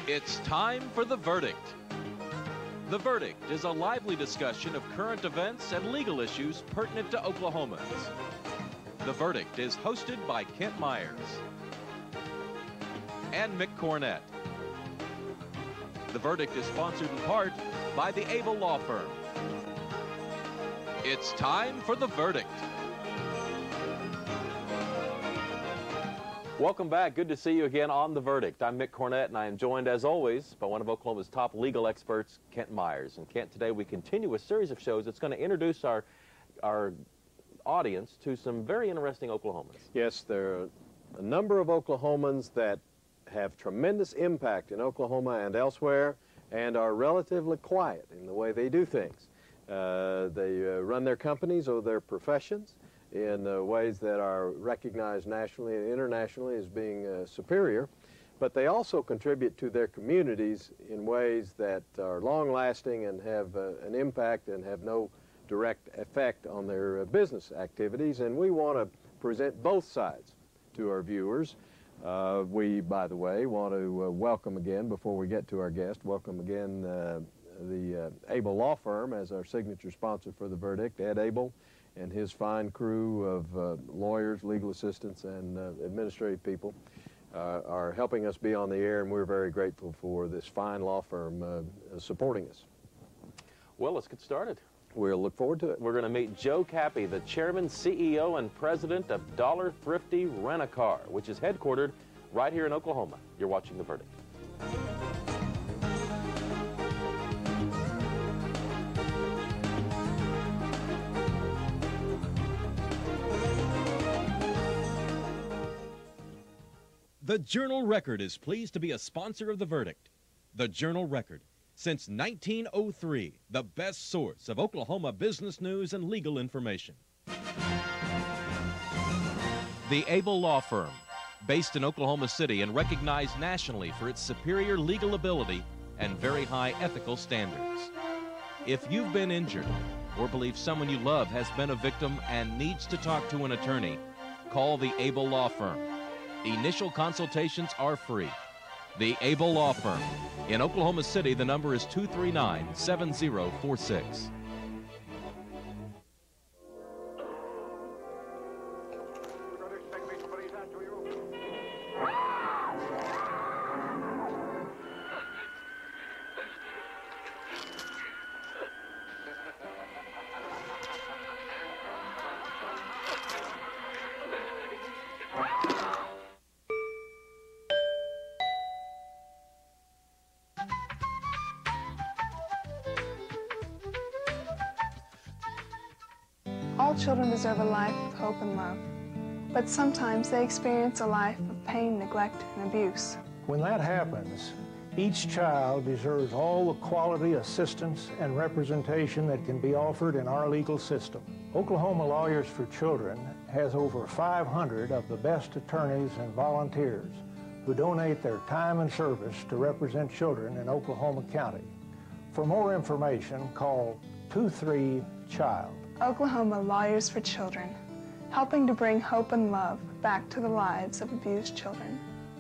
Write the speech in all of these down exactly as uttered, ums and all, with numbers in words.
It's time for The Verdict. The Verdict is a lively discussion of current events and legal issues pertinent to Oklahomans. The Verdict is hosted by Kent Myers and Mick Cornett. The Verdict is sponsored in part by the Able Law Firm. It's time for The Verdict. Welcome back. Good to see you again on The Verdict. I'm Mick Cornett, and I am joined, as always, by one of Oklahoma's top legal experts, Kent Myers. And Kent, today we continue a series of shows that's going to introduce our, our audience to some very interesting Oklahomans. Yes, there are a number of Oklahomans that have tremendous impact in Oklahoma and elsewhere and are relatively quiet in the way they do things. Uh, they uh, run their companies or their professions in uh, ways that are recognized nationally and internationally as being uh, superior, but they also contribute to their communities in ways that are long-lasting and have uh, an impact and have no direct effect on their uh, business activities, and we want to present both sides to our viewers. Uh, we, by the way, want to uh, welcome again, before we get to our guest, welcome again uh, the uh, Able Law Firm as our signature sponsor for The Verdict. Ed Able and his fine crew of uh, lawyers, legal assistants, and uh, administrative people uh, are helping us be on the air, and we're very grateful for this fine law firm uh, supporting us. Well, let's get started. We'll look forward to it. We're going to meet Joe Cappy, the chairman, C E O, and president of Dollar Thrifty Rent-A-Car, which is headquartered right here in Oklahoma. You're watching The Verdict. The Journal-Record is pleased to be a sponsor of The Verdict. The Journal-Record, since nineteen oh three, the best source of Oklahoma business news and legal information. The Able Law Firm, based in Oklahoma City and recognized nationally for its superior legal ability and very high ethical standards. If you've been injured or believe someone you love has been a victim and needs to talk to an attorney, call the Able Law Firm. Initial consultations are free. The Able Law Firm. In Oklahoma City, the number is two three nine, seven zero four six. All children deserve a life of hope and love, but sometimes they experience a life of pain, neglect, and abuse. When that happens, each child deserves all the quality assistance and representation that can be offered in our legal system. Oklahoma Lawyers for Children has over five hundred of the best attorneys and volunteers who donate their time and service to represent children in Oklahoma County. For more information, call two three child. Oklahoma Lawyers for Children, helping to bring hope and love back to the lives of abused children.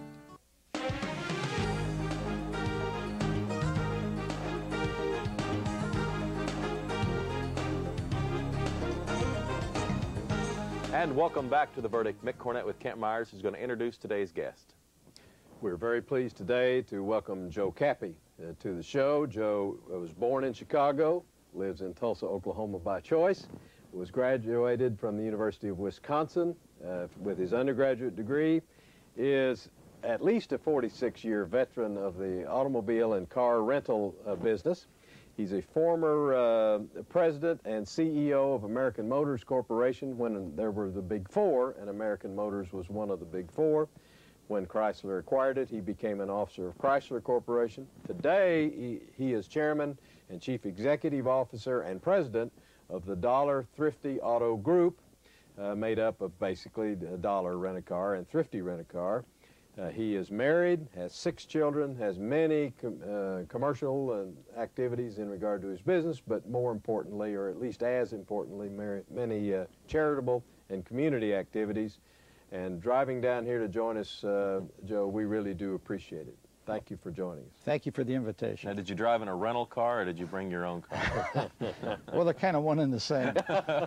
And welcome back to The Verdict. Mick Cornett with Kent Myers, who's going to introduce today's guest. We're very pleased today to welcome Joe Cappy uh, to the show. Joe was born in Chicago, lives in Tulsa, Oklahoma by choice, was graduated from the University of Wisconsin uh, with his undergraduate degree, is at least a forty-six year veteran of the automobile and car rental uh, business. He's a former uh, president and C E O of American Motors Corporation when there were the Big Four, and American Motors was one of the Big Four. When Chrysler acquired it, he became an officer of Chrysler Corporation. Today, he, he is chairman and chief executive officer and president of the Dollar Thrifty Auto Group, uh, made up of basically Dollar Rent-A-Car and Thrifty Rent-A-Car. Uh, he is married, has six children, has many com uh, commercial uh, activities in regard to his business, but more importantly, or at least as importantly, many uh, charitable and community activities. And driving down here to join us, uh, Joe, we really do appreciate it. Thank you for joining us. Thank you for the invitation. Now, did you drive in a rental car or did you bring your own car? Well, they're kind of one and the same.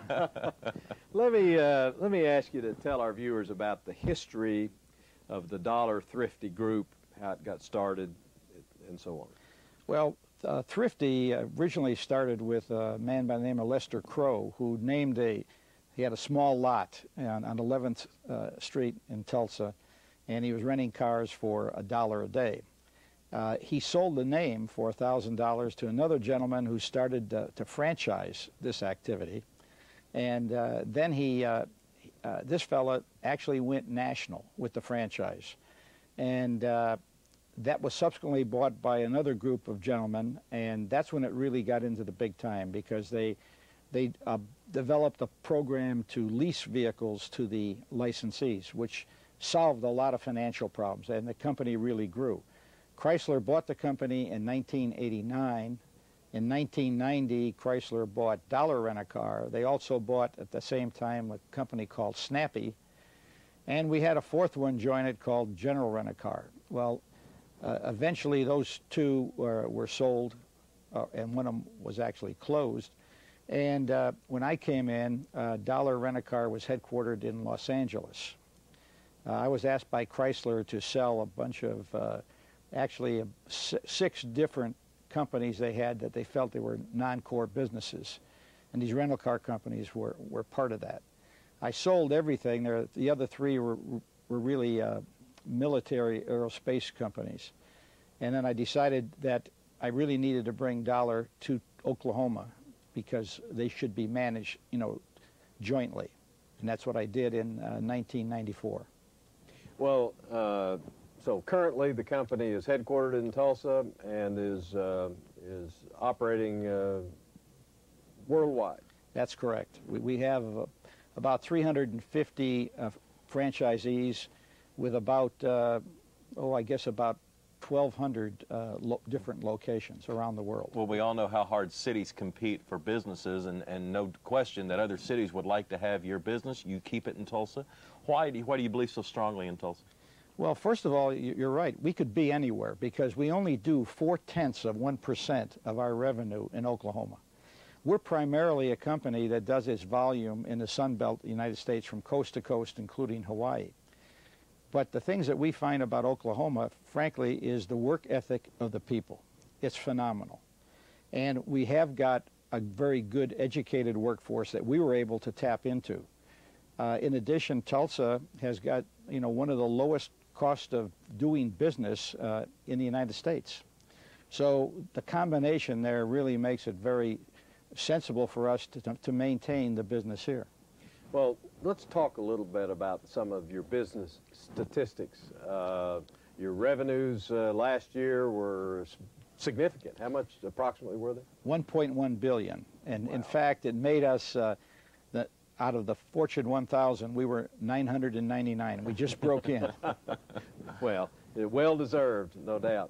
Let me, uh, let me ask you to tell our viewers about the history of the Dollar Thrifty group, how it got started, and so on. Well, uh, Thrifty originally started with a man by the name of Lester Crow, who named a, he had a small lot on, on eleventh uh, Street in Tulsa, and he was renting cars for a dollar a day. Uh, he sold the name for one thousand dollars to another gentleman who started uh, to franchise this activity. And uh, then he, uh, uh, this fella actually went national with the franchise. And uh, that was subsequently bought by another group of gentlemen, and that's when it really got into the big time, because they, they uh, developed a program to lease vehicles to the licensees, which solved a lot of financial problems, and the company really grew. Chrysler bought the company in nineteen eighty-nine. In nineteen ninety, Chrysler bought Dollar Rent-A-Car. They also bought, at the same time, a company called Snappy, and we had a fourth one join it called General Rent-A-Car. Well, uh, eventually those two were, were sold, uh, and one of them was actually closed. And uh, when I came in, uh, Dollar Rent-A-Car was headquartered in Los Angeles. Uh, I was asked by Chrysler to sell a bunch of, uh, actually, uh, six different companies they had that they felt they were non-core businesses. And these rental car companies were, were part of that. I sold everything. There, the other three were, were really uh, military aerospace companies. And then I decided that I really needed to bring Dollar to Oklahoma because they should be managed, you know, jointly. And that's what I did in uh, nineteen ninety-four. Well, uh, so currently the company is headquartered in Tulsa and is, uh, is operating uh, worldwide. That's correct. We, we have uh, about three hundred fifty uh, franchisees with about, uh, oh, I guess about twelve hundred uh, lo different locations around the world. Well, we all know how hard cities compete for businesses, and, and no question that other cities would like to have your business. You keep it in Tulsa. Why do you, why do you believe so strongly in Tulsa? Well, first of all, you're right. We could be anywhere because we only do four-tenths of one percent of our revenue in Oklahoma. We're primarily a company that does its volume in the Sun Belt, the United States, from coast to coast, including Hawaii. But the things that we find about Oklahoma, frankly, is the work ethic of the people. It's phenomenal. And we have got a very good educated workforce that we were able to tap into. Uh, in addition, Tulsa has got, you know, one of the lowest cost of doing business uh, in the United States. So the combination there really makes it very sensible for us to, to maintain the business here. Well, let's talk a little bit about some of your business statistics. Uh, your revenues uh, last year were significant. How much approximately were they? one point one billion dollars. And wow. In fact, it made us, uh, the, out of the Fortune one thousand, we were nine hundred ninety-nine. We just broke in. Well, well-deserved, no doubt.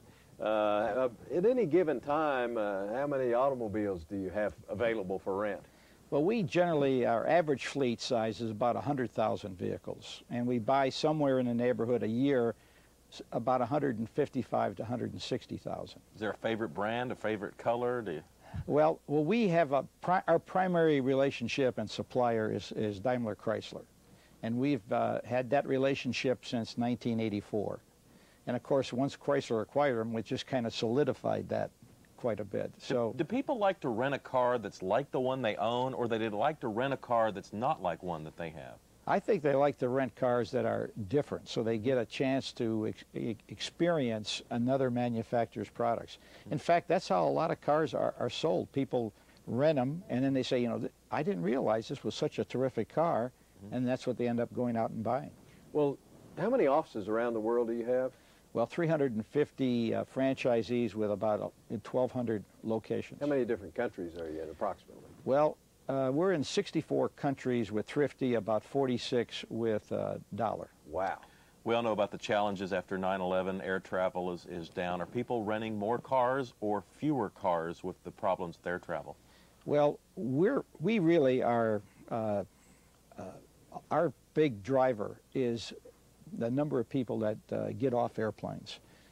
Uh, at any given time, uh, how many automobiles do you have available for rent? Well, we generally, our average fleet size is about one hundred thousand vehicles, and we buy somewhere in the neighborhood a year about one hundred fifty-five to one hundred sixty thousand. Is there a favorite brand, a favorite color? Do you... Well, well, we have a, pri our primary relationship and supplier is, is Daimler Chrysler, and we've uh, had that relationship since nineteen eighty-four. And of course, once Chrysler acquired them, we just kind of solidified that quite a bit. So, do, do people like to rent a car that's like the one they own, or they like to rent a car that's not like one that they have? I think they like to rent cars that are different, so they get a chance to ex experience another manufacturer's products. In fact, that's how a lot of cars are, are sold. People rent them, and then they say, you know, I didn't realize this was such a terrific car, mm-hmm. and that's what they end up going out and buying. Well, how many offices around the world do you have? Well, three hundred fifty uh, franchisees with about twelve hundred locations. How many different countries are you in, approximately? Well, uh, we're in sixty-four countries with Thrifty, about forty-six with uh, Dollar. Wow. We all know about the challenges after nine eleven. Air travel is, is down. Are people renting more cars or fewer cars with the problems with air travel? Well, we're, we really are, uh, uh, our big driver is the number of people that uh, get off airplanes.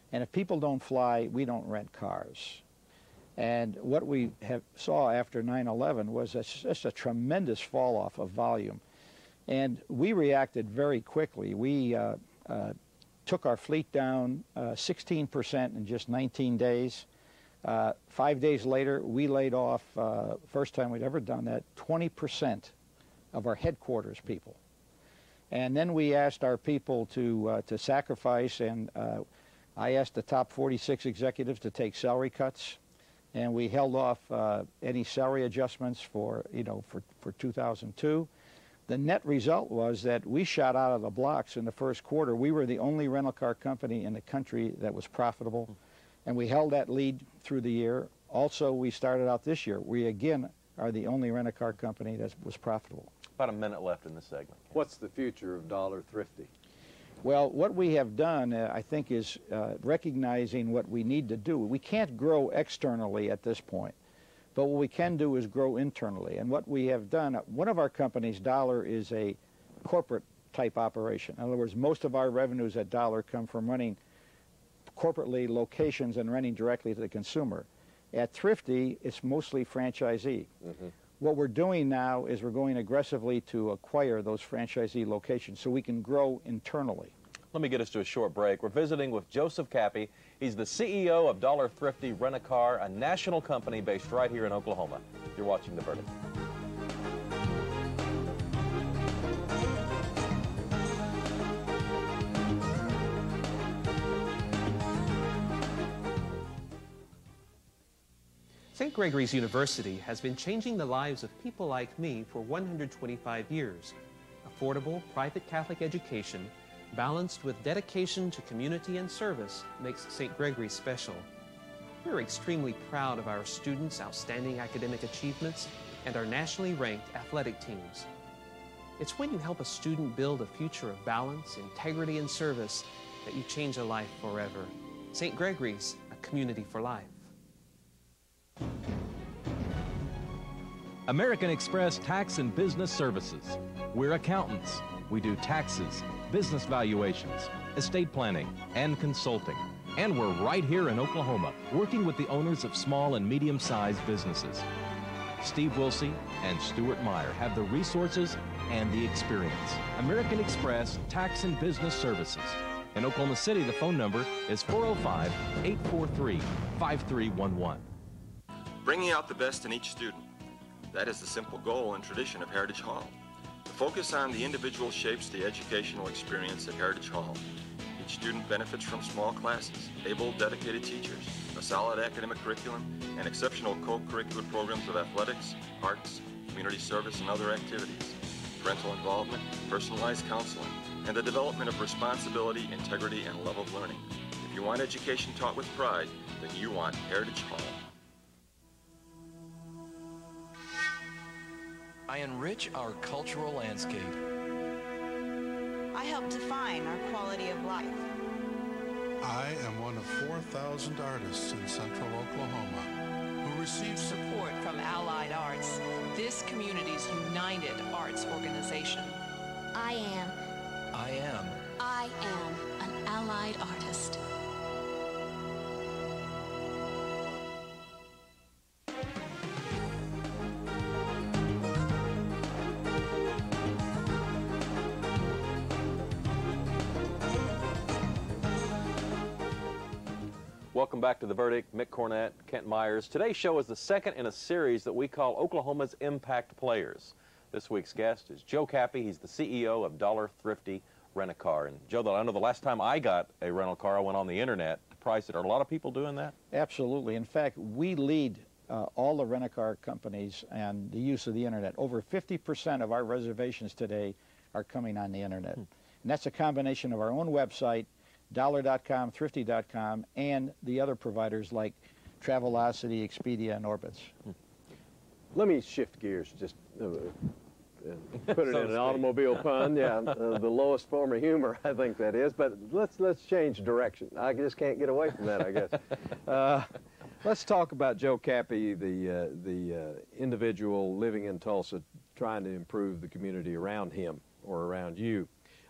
And if people don't fly, we don't rent cars. And what we have saw after nine eleven was just a tremendous fall off of volume. And we reacted very quickly. We uh, uh, took our fleet down uh, sixteen percent in just nineteen days. Uh, five days later, we laid off, uh, first time we'd ever done that, twenty percent of our headquarters people. And then we asked our people to, uh, to sacrifice, and uh, I asked the top forty-six executives to take salary cuts. And we held off uh, any salary adjustments for, you know, for, for two thousand two. The net result was that we shot out of the blocks in the first quarter. We were the only rental car company in the country that was profitable, and we held that lead through the year. Also, we started out this year. We, again, are the only rental car company that was profitable. About a minute left in this segment. What's the future of Dollar Thrifty? Well, what we have done, uh, I think, is uh, recognizing what we need to do. We can't grow externally at this point, but what we can do is grow internally. And what we have done, uh, one of our companies, Dollar, is a corporate type operation. In other words, most of our revenues at Dollar come from running corporately locations and renting directly to the consumer. At Thrifty, it's mostly franchisee. Mm-hmm. What we're doing now is we're going aggressively to acquire those franchisee locations so we can grow internally. Let me get us to a short break. We're visiting with Joseph Cappy. He's the C E O of Dollar Thrifty Rent-A-Car, a national company based right here in Oklahoma. You're watching The Verdict. Saint Gregory's University has been changing the lives of people like me for one hundred twenty-five years. Affordable, private Catholic education, balanced with dedication to community and service, makes Saint Gregory special. We're extremely proud of our students' outstanding academic achievements and our nationally ranked athletic teams. It's when you help a student build a future of balance, integrity, and service that you change a life forever. Saint Gregory's, a community for life. American Express Tax and Business Services. We're accountants. We do taxes, business valuations, estate planning, and consulting. And we're right here in Oklahoma, working with the owners of small and medium-sized businesses. Steve Wilsey and Stuart Meyer have the resources and the experience. American Express Tax and Business Services. In Oklahoma City, the phone number is four oh five, eight four three, five three one one. Bringing out the best in each student. That is the simple goal and tradition of Heritage Hall. The focus on the individual shapes the educational experience at Heritage Hall. Each student benefits from small classes, able, dedicated teachers, a solid academic curriculum, and exceptional co-curricular programs of athletics, arts, community service, and other activities, parental involvement, personalized counseling, and the development of responsibility, integrity, and love of learning. If you want education taught with pride, then you want Heritage Hall. I enrich our cultural landscape. I help define our quality of life. I am one of four thousand artists in central Oklahoma who receive support from Allied Arts, this community's united arts organization. I am. I am. I am an Allied artist. Welcome back to The Verdict. Mick Cornett, Kent Myers. Today's show is the second in a series that we call Oklahoma's Impact Players. This week's guest is Joe Cappy. He's the C E O of Dollar Thrifty Rent-A-Car. And Joe, I know the last time I got a rental car, I went on the internet to price it. Are a lot of people doing that? Absolutely. In fact, we lead uh, all the rent-a-car companies and the use of the internet. Over fifty percent of our reservations today are coming on the internet. Hmm. And that's a combination of our own website, dollar dot com, thrifty dot com, and the other providers like Travelocity, Expedia, and Orbitz. Hmm. Let me shift gears just uh, and put it so in an automobile pun. Yeah, uh, the lowest form of humor, I think that is. But let's let's change direction. I just can't get away from that, I guess. Uh, let's talk about Joe Cappy, the uh, the uh, individual living in Tulsa, trying to improve the community around him or around you.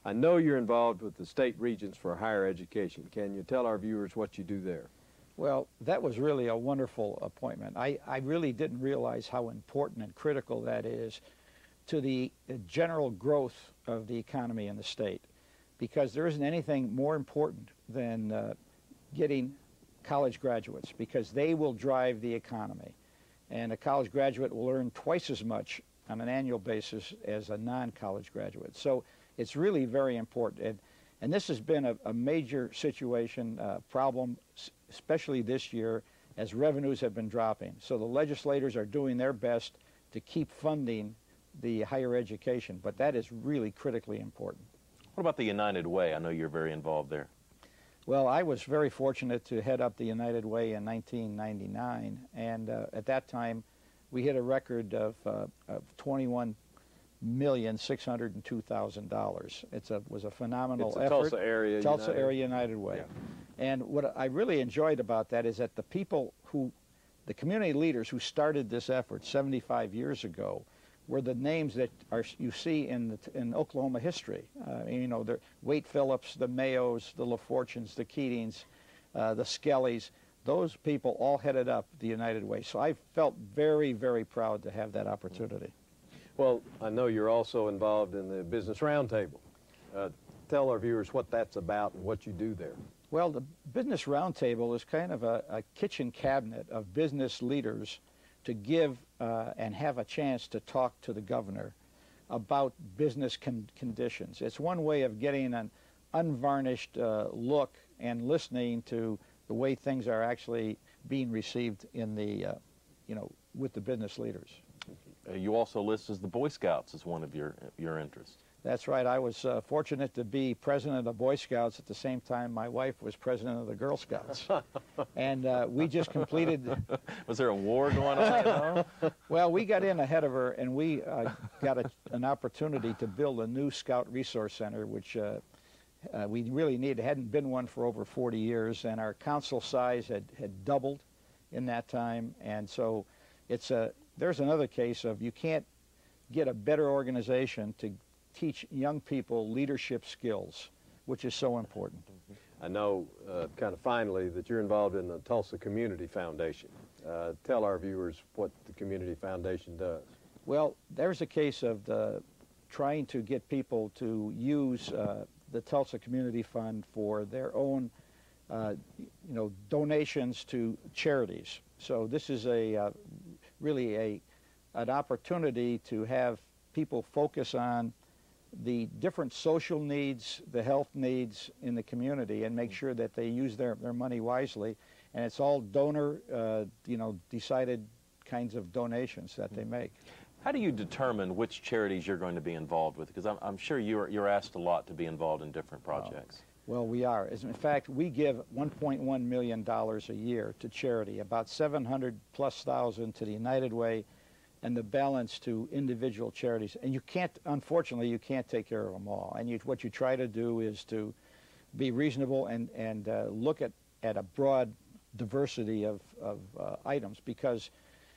I know you're involved with the State Regents for Higher Education. Can you tell our viewers what you do there? Well, that was really a wonderful appointment. I, I really didn't realize how important and critical that is to the general growth of the economy in the state, because there isn't anything more important than uh, getting college graduates, because they will drive the economy. And a college graduate will earn twice as much on an annual basis as a non-college graduate. So it's really very important. And, and this has been a, a major situation, uh, problem, especially this year, as revenues have been dropping. So the legislators are doing their best to keep funding the higher education, but that is really critically important. What about the United Way? I know you're very involved there. Well, I was very fortunate to head up the United Way in nineteen ninety-nine, and uh, at that time we hit a record of, uh, of twenty-one million six hundred two thousand dollars. It was a phenomenal it's a effort. Tulsa area Tulsa United. Area United Way. Yeah. And what I really enjoyed about that is that the people who, the community leaders who started this effort seventy-five years ago, were the names that are you see in the, in Oklahoma history. Uh, you know, the Wade Phillips, the Mayos, the LaFortunes, the Keatings, uh, the Skellys. Those people all headed up the United Way. So I felt very, very proud to have that opportunity. Well, I know you're also involved in the Business Roundtable. Uh, tell our viewers what that's about and what you do there. Well, the Business Roundtable is kind of a, a kitchen cabinet of business leaders to give uh, and have a chance to talk to the governor about business con conditions. It's one way of getting an unvarnished uh, look and listening to the way things are actually being received in the, uh, you know, with the business leaders. Uh, you also list as the Boy Scouts as one of your, your interests. That's right. I was uh, fortunate to be president of the Boy Scouts at the same time my wife was president of the Girl Scouts. And uh, we just completed... Was there a war going on? Well, we got in ahead of her, and we uh, got a, an opportunity to build a new Scout Resource Center, which uh, uh, we really needed. There hadn't been one for over forty years, and our council size had, had doubled in that time. And so it's a, there's another case of you can't get a better organization to teach young people leadership skills, which is so important. I know, uh, kind of finally, that you're involved in the Tulsa Community Foundation. Uh, tell our viewers what the Community Foundation does. Well, there's a case of the, trying to get people to use uh, the Tulsa Community Fund for their own, uh, you know, donations to charities. So this is a uh, really a an opportunity to have people focus on the different social needs, the health needs in the community, and make sure that they use their, their money wisely. And it's all donor, uh, you know, decided kinds of donations that they make. How do you determine which charities you're going to be involved with? Because I'm, I'm sure you're, you're asked a lot to be involved in different projects. Oh. Well, we are. As in fact, we give one point one million dollars a year to charity, about seven hundred plus thousand to the United Way, and the balance to individual charities. And you can't, unfortunately, you can't take care of them all. And you, what you try to do is to be reasonable and, and uh, look at, at a broad diversity of, of uh, items, because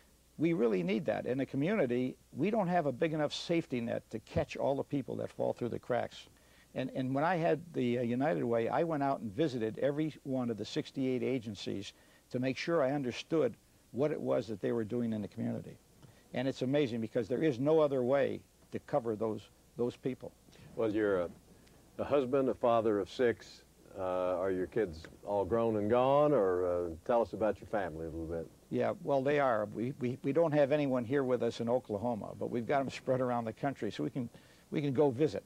we really need that. In the community, we don't have a big enough safety net to catch all the people that fall through the cracks. And, and when I had the uh, United Way, I went out and visited every one of the sixty-eight agencies to make sure I understood what it was that they were doing in the community. And it's amazing, because there is no other way to cover those, those people. Well, you're a, a husband, a father of six. Uh, are your kids all grown and gone, or uh, tell us about your family a little bit? Yeah, well, they are. We, we, we don't have anyone here with us in Oklahoma, but we've got them spread around the country, so we can, we can go visit.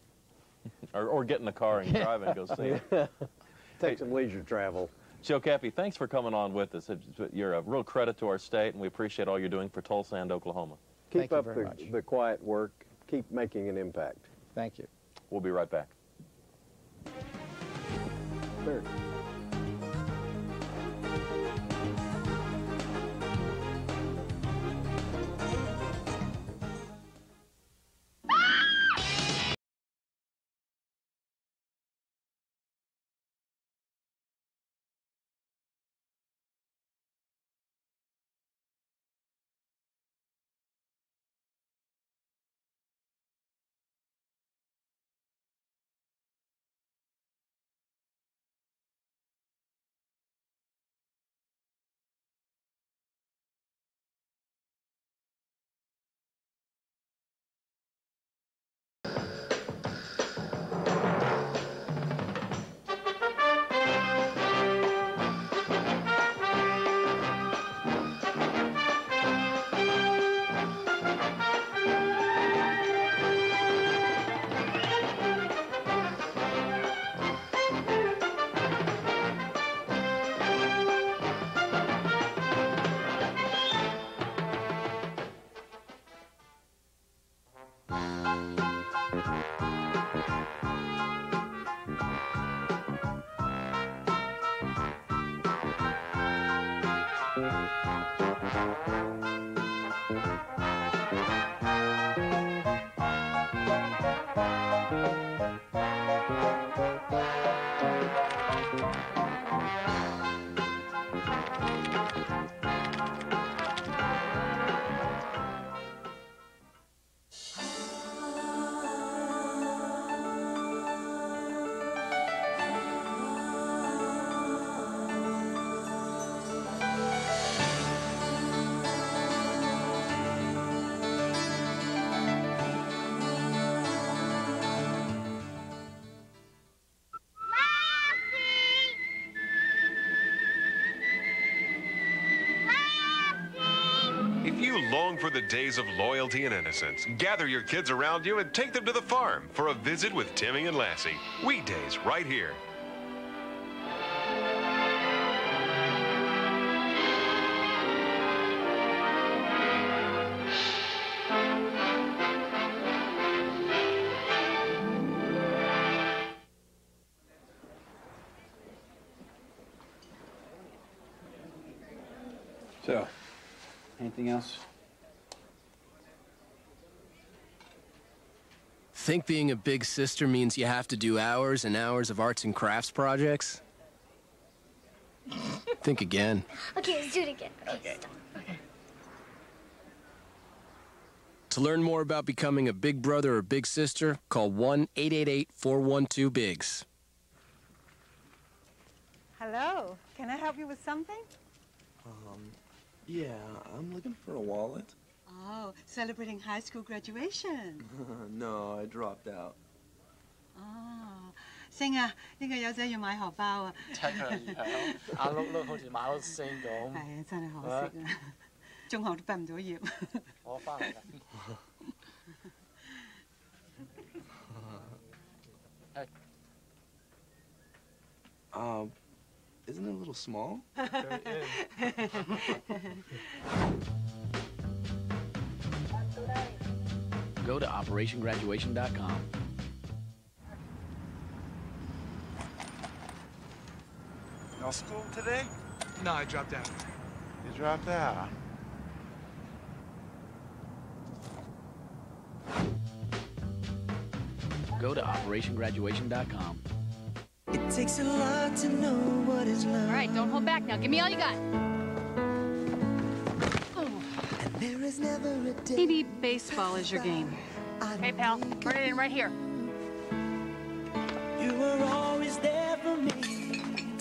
or, or get in the car and drive and go see it. Take some leisure travel. Joe Cappy, thanks for coming on with us. You're a real credit to our state, and we appreciate all you're doing for Tulsa and Oklahoma. Keep up the, the quiet work. Keep making an impact. Thank you. We'll be right back. Sure. long for the days of loyalty and innocence? Gather your kids around you and take them to the farm for a visit with Timmy and Lassie. Weekdays right here. So, anything else? Think being a big sister means you have to do hours and hours of arts and crafts projects? Think again. Okay, let's do it again. Okay. Okay. To learn more about becoming a big brother or big sister, call one eight eight eight, four one two, B I G S. Hello. Can I help you with something? Um, yeah, I'm looking for a wallet. Oh, celebrating high school graduation. No, I dropped out. 哦，星啊，呢個友仔要買荷包啊！ 睇佢樣，眼碌碌好似馬騮星咁。 係啊，真係可惜啊！中學都畢唔到業。 我翻嚟啦。 Um, isn't it a little small? Go to operation graduation dot com. No school today? No, I dropped out. You dropped out. Go to operation graduation dot com. It takes a lot to know what is love. All right, don't hold back now. Give me all you got. And there is never a day. Maybe baseball is your game. Okay, pal. Put it in right here. You were always there for me.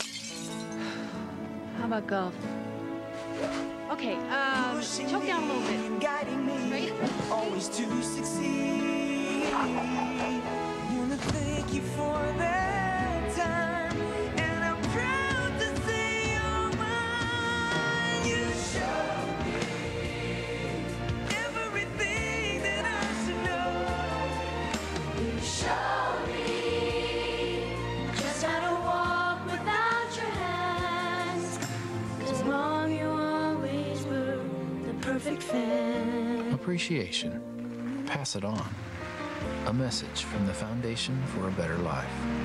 How about golf? Okay, um, choke down a little bit. Guiding me, right? Always to succeed. Wanna thank you for that time, and I'm proud to say you're mine. You showed me everything that I should know. You showed me just how to walk without your hands. 'Cause Mom, you always were the perfect fan. Appreciation. Pass it on. A message from the Foundation for a Better Life.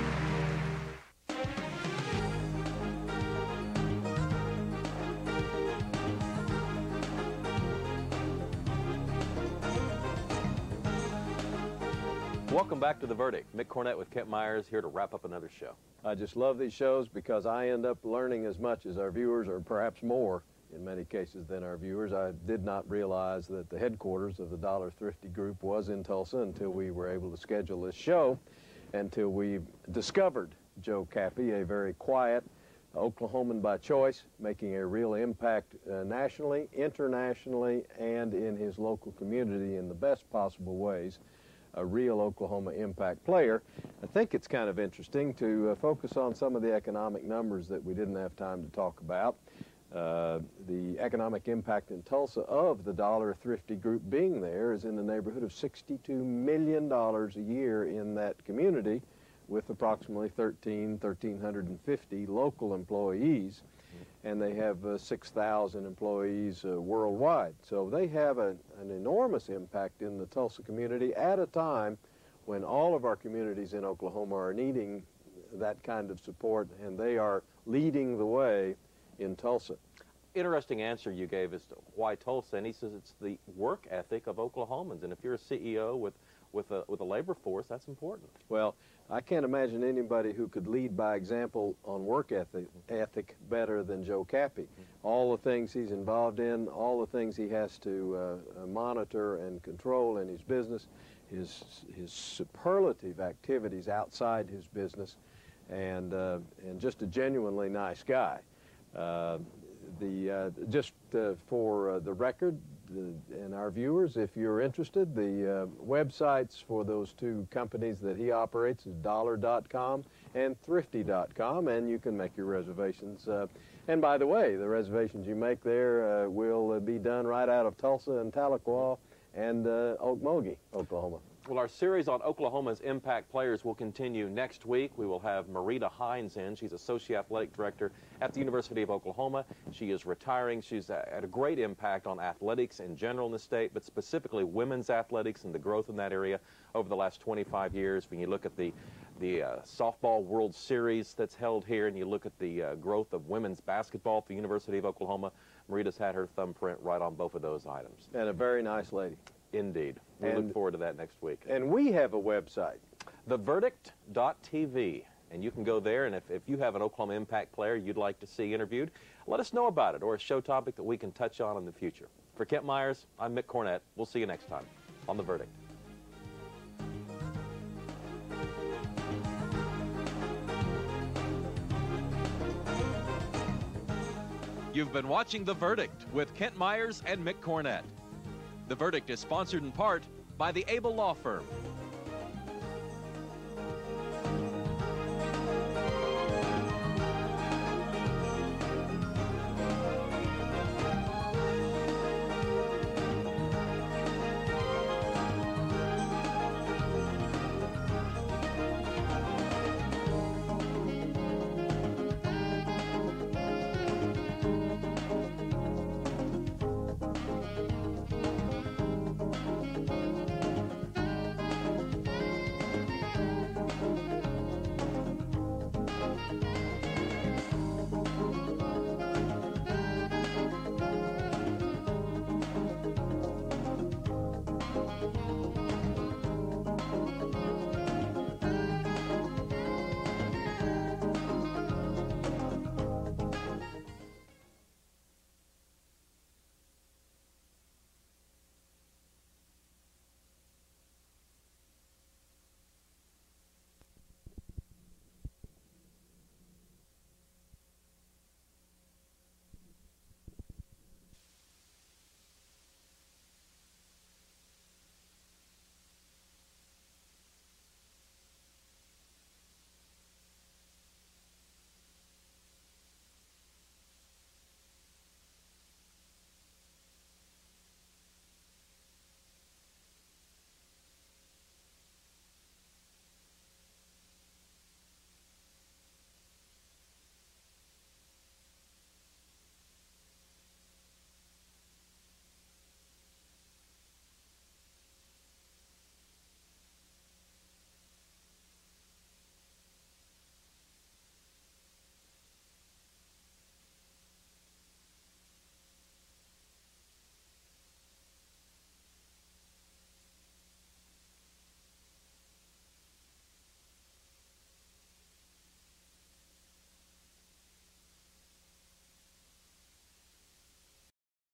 Welcome back to The Verdict. Mick Cornett with Kent Myers here to wrap up another show. I just love these shows because I end up learning as much as our viewers, or perhaps more in many cases than our viewers. I did not realize that the headquarters of the Dollar Thrifty Group was in Tulsa until we were able to schedule this show, until we discovered Joe Cappy, a very quiet Oklahoman by choice, making a real impact uh, nationally, internationally, and in his local community in the best possible ways. A real Oklahoma impact player. I think it's kind of interesting to uh, focus on some of the economic numbers that we didn't have time to talk about. Uh, the economic impact in Tulsa of the Dollar Thrifty Group being there is in the neighborhood of sixty-two million dollars a year in that community, with approximately thirteen, thirteen fifty local employees, and they have uh, six thousand employees uh, worldwide. So they have a, an enormous impact in the Tulsa community at a time when all of our communities in Oklahoma are needing that kind of support, and they are leading the way in Tulsa. Interesting answer you gave as to why Tulsa, and he says it's the work ethic of Oklahomans, and if you're a C E O with, with, a, with a labor force, that's important. Well, I can't imagine anybody who could lead by example on work ethic, ethic better than Joe Cappy. Mm-hmm. All the things he's involved in, all the things he has to uh, uh, monitor and control in his business, his, his superlative activities outside his business, and, uh, and just a genuinely nice guy. Uh, the, uh, just uh, for uh, the record, the, and our viewers, if you're interested, the uh, websites for those two companies that he operates is dollar dot com and thrifty dot com, and you can make your reservations uh, And by the way, the reservations you make there uh, will uh, be done right out of Tulsa and Tahlequah and uh, Okmulgee, Oklahoma. Well, our series on Oklahoma's impact players will continue next week. We will have Marita Hines in. She's Associate Athletic Director at the University of Oklahoma. She is retiring. She's had a great impact on athletics in general in the state, but specifically women's athletics and the growth in that area over the last twenty-five years. When you look at the the uh, softball World Series that's held here, and you look at the uh, growth of women's basketball at the University of Oklahoma, Marita's had her thumbprint right on both of those items. And a very nice lady. Indeed. We and, look forward to that next week. And we have a website. the verdict dot T V. And you can go there, and if, if you have an Oklahoma impact player you'd like to see interviewed, let us know about it, or a show topic that we can touch on in the future. For Kent Myers, I'm Mick Cornett. We'll see you next time on The Verdict. You've been watching The Verdict with Kent Myers and Mick Cornett. The Verdict is sponsored in part by the Able Law Firm,